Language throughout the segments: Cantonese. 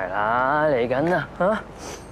係啦，嚟緊啦嚇！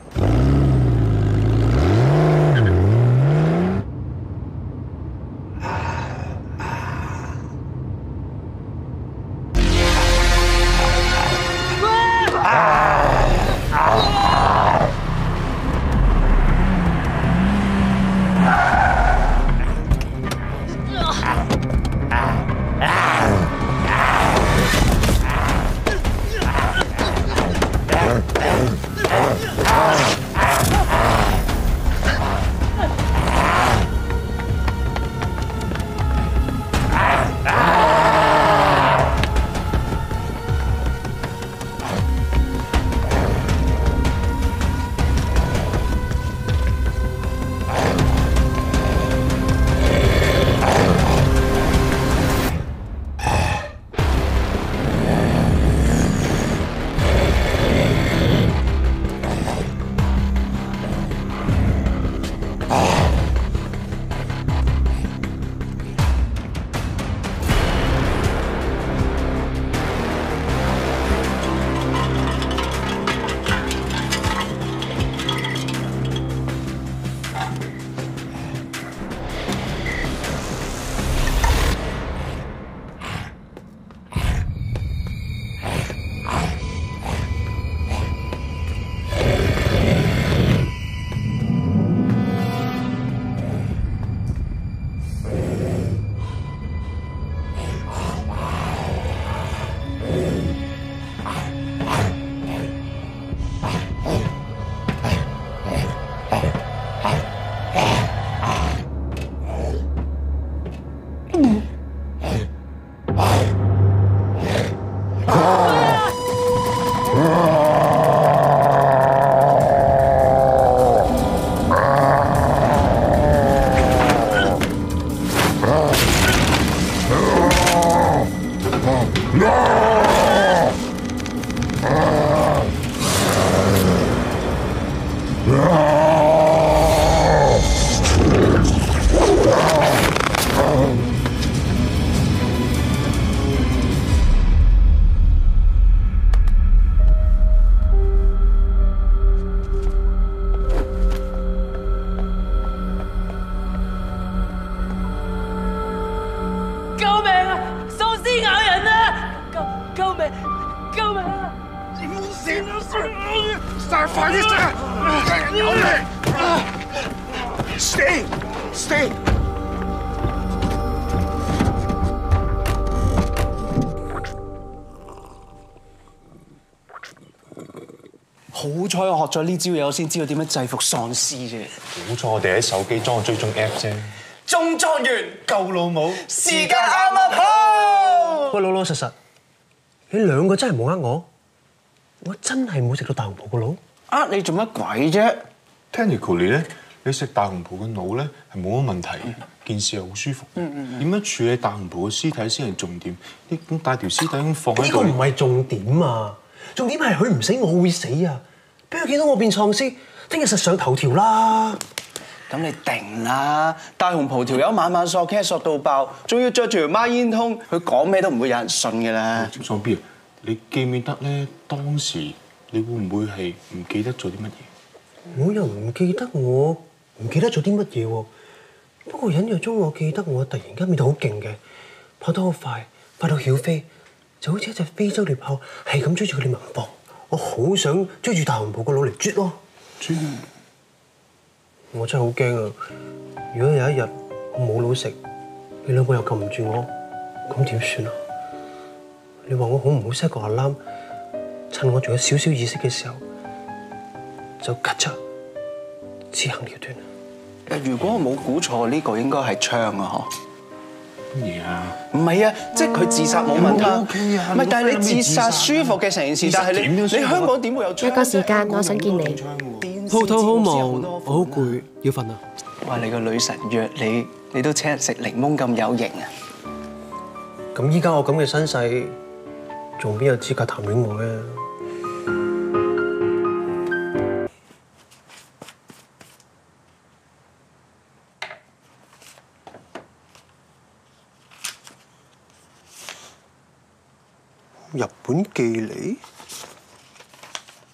Stay！ 好彩我學咗呢招嘢，我先知道點樣制服喪屍啫。 好彩我哋喺手機裝個追蹤 app 啫。 中狀元夠老母， 時間啱啱好。 喂，老老實實，你兩個真係冇呃我，我真係冇食到大紅袍個腦。 呃你做乜鬼啫 ？Technically 咧，你食大紅袍嘅腦咧係冇乜問題，件事係好舒服。點樣處理大紅袍嘅屍體先係重點？你咁帶條屍體咁放喺度， 呢個唔係重點啊！重點係佢唔死，我會死啊！俾佢見到我變喪屍，聽日實上頭條啦！ 咁你定啦！大紅袍條友晚晚索 K 索到爆，仲要着住條孖煙通，佢講咩都唔會有人信嘅啦。 喪 B 啊！你記唔記得咧？當時你會唔會係唔記得咗啲乜嘢？ 我又唔記得我唔記得咗啲乜嘢喎。不過隱約中我記得我突然間變到好勁嘅，跑得好快，快到曉飛，就好似一隻非洲獵豹，係咁追住佢哋脈搏。我好想追住大紅袍個腦嚟啜咯！ 啜！ 我真係好驚啊！如果有一日我冇腦食，你兩個又撳唔住我，咁點算啊？你話我好唔好 set 個 alarm，趁我仲有少少意識嘅時候，就咔嚓自行了斷。 如果我冇估錯，呢個應該係槍啊！ 乜嘢啊？ 唔係啊，即係佢自殺冇問題。唔係，但係你自殺舒服嘅成件事，但係你香港點會有槍？ 一個時間，我想見你。 鋪頭好忙，我好攰，要瞓啦。 哇！你個女神約你，你都請人食檸檬咁有型啊！ 咁依家我咁嘅身世，仲邊有資格談戀愛啊？日本寄嚟？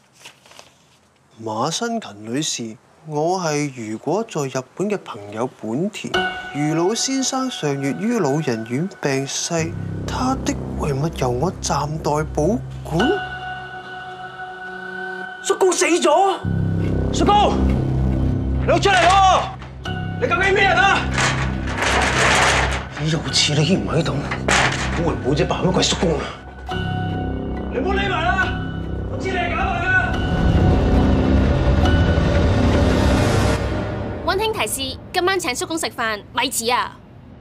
馬新勤女士，我係如果在日本嘅朋友本田。余老先生上月於老人院病逝，他的遺物由我暫代保管。 叔公死咗！叔公，你出嚟咯！你究竟咩人啊？ 你又似你唔喺度，冇人冇隻扮乜鬼叔公啊！ 你唔好匿埋啦！我知你係假扮㗎。 溫馨提示：今晚請叔公食飯，咪遲啊！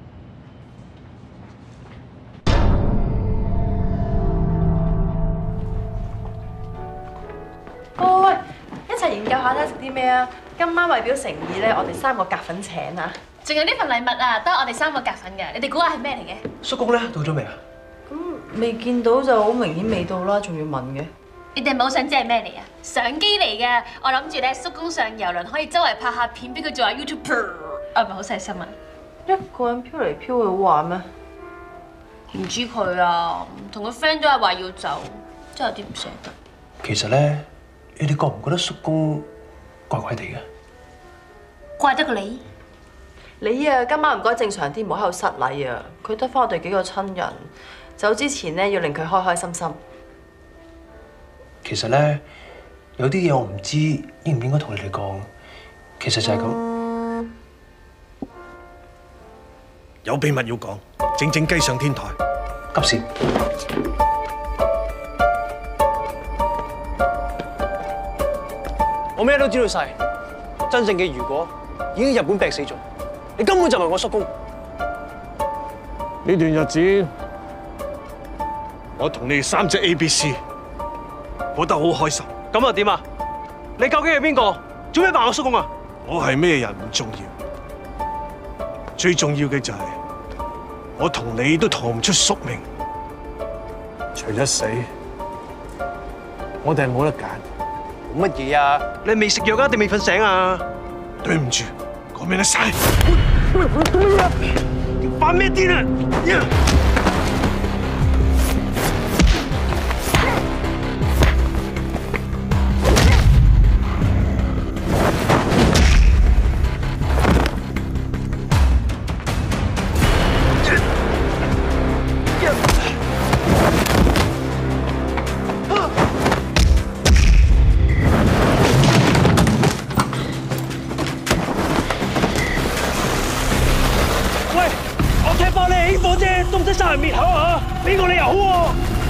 喂，一齊研究下睇食啲咩啊！今晚為表誠意咧，我哋3個夾粉請啊！ 仲有呢份禮物啊，都係我哋3個夾份嘅，你哋估下係咩嚟嘅？ 叔公咧到咗未啊？ 咁未見到就好明顯未到啦，仲要問嘅。 你哋冇想知係咩嚟啊？相機嚟嘅，我諗住咧叔公上郵輪可以周圍拍下片俾佢做下 YouTuber， 係咪好細心啊？ 一個人飄嚟飄去好玩咩？ 唔知佢啊，同個 friend 都係話要走，真係有啲唔捨得。 其實咧，你哋覺唔覺得叔公怪怪地嘅？ 怪得過你？ 你啊，今晚唔該正常啲，唔好喺度失禮啊！佢得翻我哋幾個親人，走之前咧要令佢開開心心。 其實咧，有啲嘢我唔知應唔應該同你哋講，其實就係咁。 有秘密要講，靜雞上天台。 急事。 我咩都知道晒，真正嘅如果已經日本病死咗，你根本就唔係我叔公。 呢段日子，我同你哋3隻 ABC 過得好開心。 咁又點啊？你究竟係邊個？做咩扮我叔公啊？ 我係咩人唔重要，最重要嘅就係我同你都逃唔出宿命。除咗死，我哋係冇得揀。 乜嘢啊？你未食藥啊？定未瞓醒啊？ 對唔住，講咩得晒？發咩癲啊！ 都唔使殺人滅口啊！俾個理由好喎。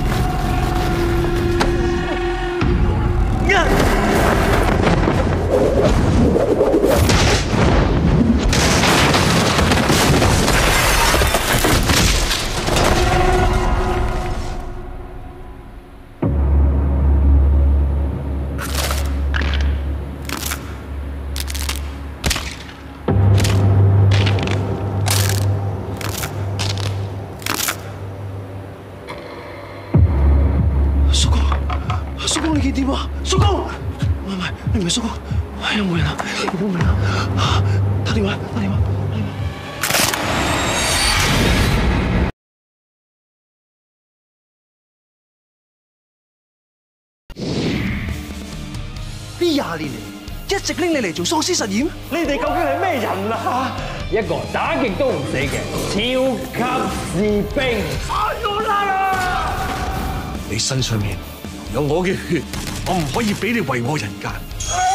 叔公，你見點啊？叔公，唔係，你唔係叔公，有冇人啊？有冇人啊？打電話，打電話。 呢20年嚟，一直拎你嚟做喪屍實驗， 你哋究竟係咩人啊？ 一個打極都唔死嘅超級士兵。 你身上面有我嘅血，我唔可以俾你為我人間。